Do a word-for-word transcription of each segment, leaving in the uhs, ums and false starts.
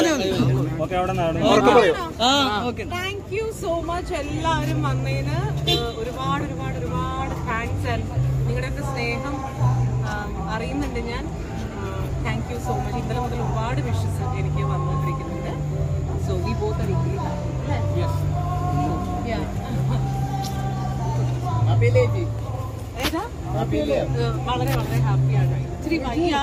Thank you so much എല്ലാവരും വന്നതിന് ഒരുപാട് ഒരുപാട് ഒരുപാട് താങ്ക്സ്. നിങ്ങളുടെയൊക്കെ സ്നേഹം അറിയുന്നുണ്ട് ഞാൻ. Thank you so much. ഇന്നലെ മുതൽ ഒരുപാട് വിഷസ് എനിക്ക് വന്നുകൊണ്ടിരിക്കുന്നുണ്ട്. So we both are equally വളരെ വളരെ ഹാപ്പിയാണ്. ഇച്ചിരി വയ്യ,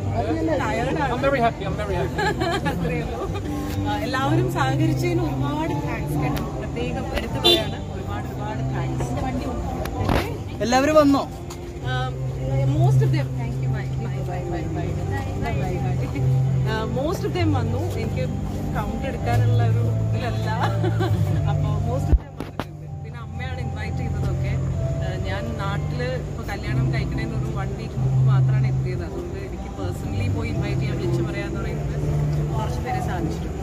എല്ലാവരും സഹകരിച്ചതിന് ഒരുപാട് താങ്ക്സ് കേട്ടോ. പ്രത്യേകം എടുത്തു പറയാണ്. ഒരുപാട് ഒരുപാട് താങ്ക്സ്. എല്ലാവരും വന്നോ? Most of them thank you. Bye bye bye bye bye most of them വന്നു. എനിക്ക് കൗണ്ട് എടുക്കാനുള്ള ഒരു ഇതിലല്ല. അപ്പോൾ മോസ്റ്റ് ഓഫ് ദം വന്നിട്ടുണ്ട്. പിന്നെ അമ്മയാണ് ഇൻവൈറ്റ് ചെയ്തതൊക്കെ. ഞാൻ നാട്ടില് ഇപ്പൊ കല്യാണം കഴിക്കണേന്ന് ഒരു വൺ വീക്ക് മുമ്പ് മാത്രമാണ് എത്തിയത്. അതുകൊണ്ട് എനിക്ക് പേഴ്സണലി പോയി ഇൻവൈറ്റ് ചെയ്യാൻ വിളിച്ചു പറയാന്ന് പറയുന്നത് കുറച്ച് പേരെ സാധിച്ചിട്ടുണ്ട്.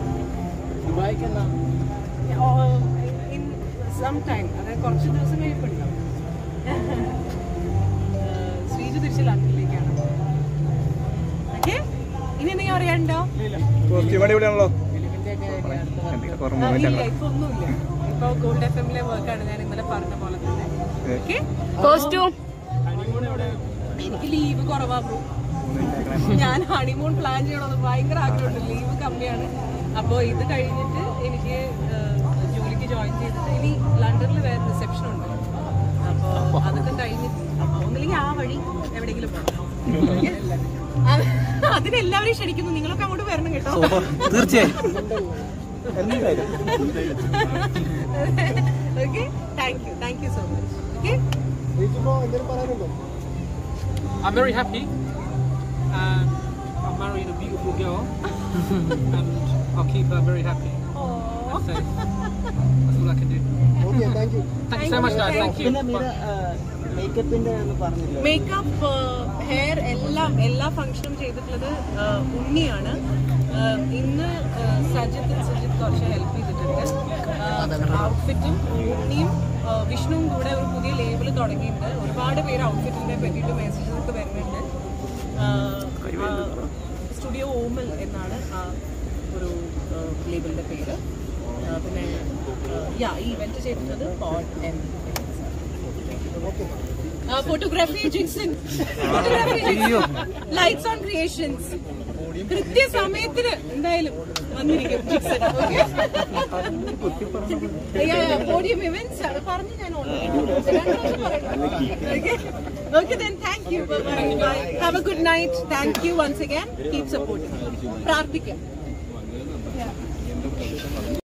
ഇൻ സം ടൈം, അതായത് കുറച്ച് ദിവസം കഴിയുമ്പോൾ ഉണ്ടാവും. ശ്രീജു തിരിച്ച് ലണ്ടനിലേക്കാണ്. ഓക്കെ, ഇനി എന്തെങ്കിലും അറിയാനുണ്ടോ? ഇപ്പൊ ഒന്നുമില്ല. ഇപ്പൊ ഗോൾഡ് എഫ് എമ്മിലെ വർക്കാണ് ഞാൻ ഇന്നലെ പറഞ്ഞ പോലെ തന്നെ. എനിക്ക് ലീവ് കുറവാ ബ്രോ. ഞാൻ ഹണിമൂൺ പ്ലാൻ ചെയ്യണമെന്ന് ഭയങ്കര ആഗ്രഹമുണ്ട്. ലീവ് കമ്മിയാണ്. അപ്പോൾ ഇത് കഴിഞ്ഞിട്ട് എനിക്ക് ജോലിക്ക് ജോയിൻ ചെയ്തിട്ട് ഇനി ലണ്ടനിൽ വേറെ റിസപ്ഷൻ ഉണ്ട്. അപ്പോൾ അതൊക്കെ കഴിഞ്ഞിട്ട് ഒന്നില്ലെങ്കിൽ ആ വഴി എവിടെയെങ്കിലും പോകണം. അതിനെല്ലാവരെയും ക്ഷണിക്കുന്നു. നിങ്ങളൊക്കെ അങ്ങോട്ട് വരണം കേട്ടോ. തീർച്ചയായും. Okay, thank you thank you so much. Okay, I'm very happy. Uh, I'm marrying a beautiful girl, and I'll keep her very happy. And safe. That's all I can do. Okay, thank you. Thank you so much, guys. Thank you. Makeup, hair എല്ലാം എല്ലാ ഫംഗ്ഷനും ചെയ്തിട്ടുള്ളത് ഉണ്ണിയാണ്. ഇന്ന് സജിത്ത് സജിത്ത് കുറച്ച് help ചെയ്തിട്ടുണ്ട്. ഔട്ട്ഫിറ്റും ഉണ്ണിയും വിഷ്ണുവും കൂടെ ഒരു പുതിയ ലേബിൾ തുടങ്ങിയിട്ടുണ്ട്. ഒരുപാട് പേര് ഔട്ട്ഫിറ്റിനെ പറ്റിയിട്ട് മെസ്സേജസ് ഒക്കെ വരുന്നുണ്ട്. സ്റ്റുഡിയോ ഓമൽ എന്നാണ് ആ ഒരു ലേബിളിന്റെ പേര്. പിന്നെ യാ ഈ ഇവന്റ് ചെയ്തിട്ടുള്ളത് പോട്ട് and photography Jixson, photography lights on creations. കൃത്യസമയത്തിന് എന്തായാലും വന്നിരിക്കും ജിക്സൺ. പോഡിയം ഇവന്റ്സ് പറഞ്ഞു ഞാൻ okay. Then thank you. Have a good night. Thank you once again. Keep supporting. പ്രാർത്ഥിക്കാം.